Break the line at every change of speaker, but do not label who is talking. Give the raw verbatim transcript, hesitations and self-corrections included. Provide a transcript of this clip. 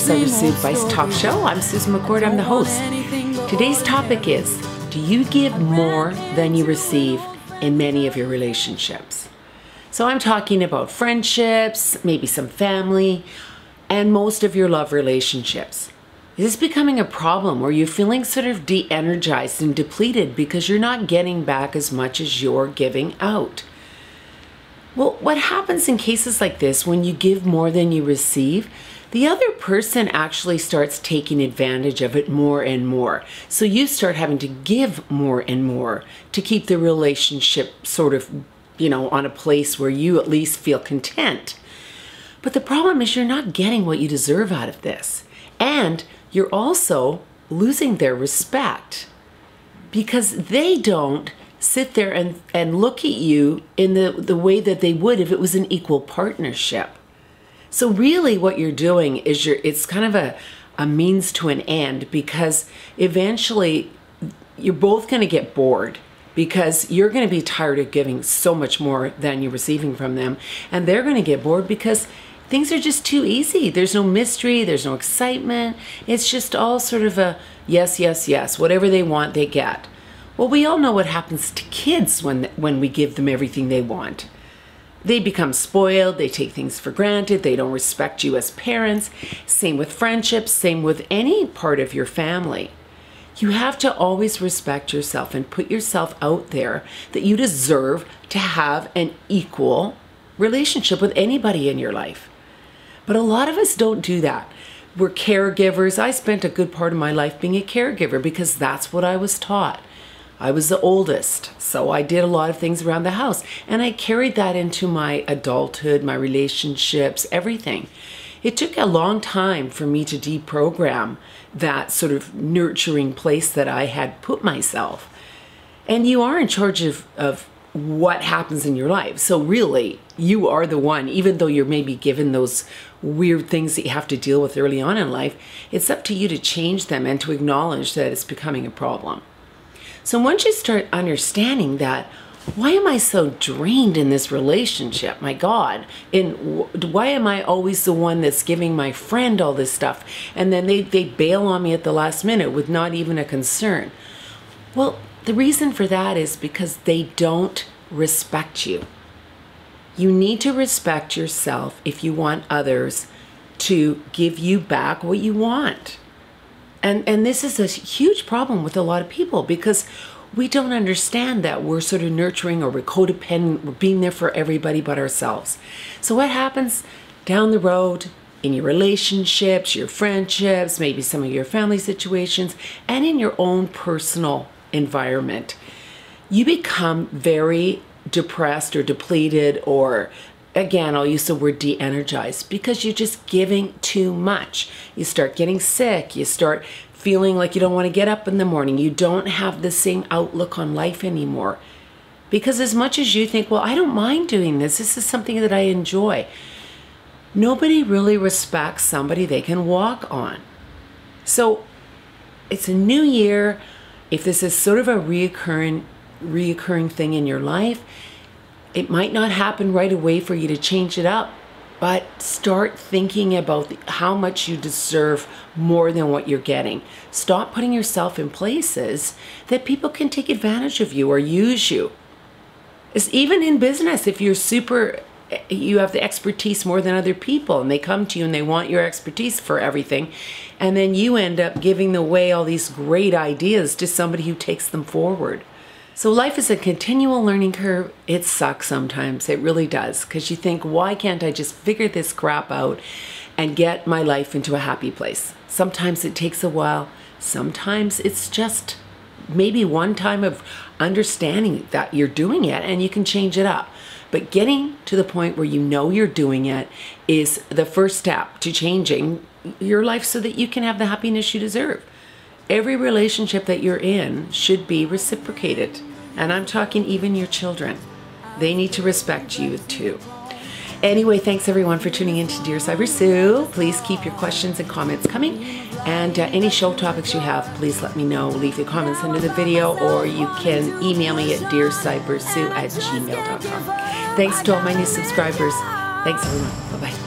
Sybersue Advice Talk Show. I'm Susan McCord, I'm the host. Today's topic is, do you give more than you receive in many of your relationships? So I'm talking about friendships, maybe some family, and most of your love relationships. Is this becoming a problem where you're feeling sort of de-energized and depleted because you're not getting back as much as you're giving out? Well, what happens in cases like this when you give more than you receive? The other person actually starts taking advantage of it more and more. So you start having to give more and more to keep the relationship sort of, you know, on a place where you at least feel content. But the problem is you're not getting what you deserve out of this. And you're also losing their respect because they don't sit there and, and look at you in the, the way that they would if it was an equal partnership. So really what you're doing is you're, it's kind of a, a means to an end, because eventually you're both going to get bored because you're going to be tired of giving so much more than you're receiving from them. And they're going to get bored because things are just too easy. There's no mystery. There's no excitement. It's just all sort of a yes, yes, yes. Whatever they want, they get. Well, we all know what happens to kids when, when we give them everything they want. They become spoiled, they take things for granted, they don't respect you as parents. Same with friendships, same with any part of your family. You have to always respect yourself and put yourself out there that you deserve to have an equal relationship with anybody in your life. But a lot of us don't do that. We're caregivers. I spent a good part of my life being a caregiver because that's what I was taught. I was the oldest, so I did a lot of things around the house, and I carried that into my adulthood, my relationships, everything. It took a long time for me to deprogram that sort of nurturing place that I had put myself. And you are in charge of, of what happens in your life. So really, you are the one, even though you're maybe given those weird things that you have to deal with early on in life, it's up to you to change them and to acknowledge that it's becoming a problem. So once you start understanding that, why am I so drained in this relationship? My God, and why am I always the one that's giving my friend all this stuff? And then they, they bail on me at the last minute with not even a concern. Well, the reason for that is because they don't respect you. You need to respect yourself if you want others to give you back what you want. And, and this is a huge problem with a lot of people because we don't understand that we're sort of nurturing or we're codependent, we're being there for everybody but ourselves. So what happens down the road in your relationships, your friendships, maybe some of your family situations, and in your own personal environment? You become very depressed or depleted, or again, I'll use the word de-energized, because you're just giving too much. You start getting sick. You start feeling like you don't want to get up in the morning. You don't have the same outlook on life anymore. Because as much as you think, well, I don't mind doing this. This is something that I enjoy. Nobody really respects somebody they can walk on. So it's a new year. If this is sort of a reoccurring, reoccurring thing in your life, it might not happen right away for you to change it up, but start thinking about how much you deserve more than what you're getting. Stop putting yourself in places that people can take advantage of you or use you. It's even in business, if you're super, you have the expertise more than other people, and they come to you and they want your expertise for everything, and then you end up giving away all these great ideas to somebody who takes them forward. So life is a continual learning curve. It sucks sometimes. It really does. Because you think, why can't I just figure this crap out and get my life into a happy place? Sometimes it takes a while. Sometimes it's just maybe one time of understanding that you're doing it and you can change it up. But getting to the point where you know you're doing it is the first step to changing your life so that you can have the happiness you deserve. Every relationship that you're in should be reciprocated. And I'm talking even your children. They need to respect you too. Anyway, thanks everyone for tuning in to Dear Sybersue. Please keep your questions and comments coming. And uh, any show topics you have, please let me know. Leave your comments under the video, or you can email me at dear sybersue at gmail dot com. Thanks to all my new subscribers. Thanks everyone. Bye-bye.